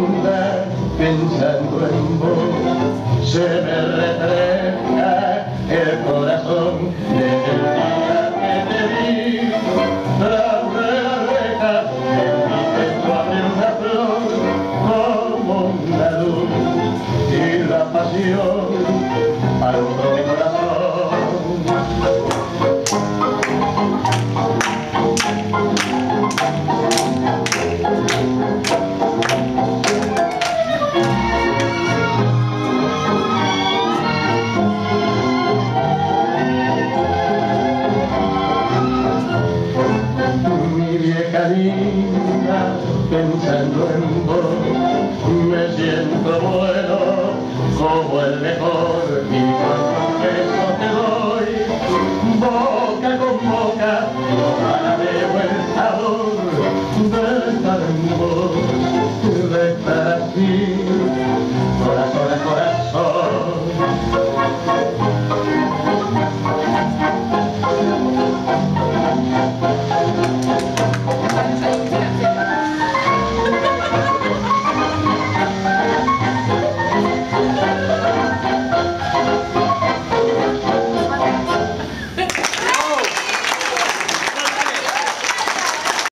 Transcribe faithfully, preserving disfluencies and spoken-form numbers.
profunda pensando en vos. Se me refresca el corazón desde el día que te vi. Tras de la reja en mi pecho abre una flor como una luz y la pasión alumbró mi corazón. Mi vieja linda, pensando en vos, me siento bueno como el mejor y cuando beso te doy, boca con boca, para de buen sabor de estar en vos, de estar así.